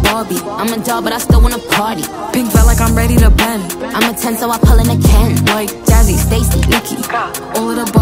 Barbie. I'm a doll, but I still wanna party. Pink felt like I'm ready to bend. I'm a 10, so I pull in a Ken. Like Jazzy, Stacy, Nikki. All of the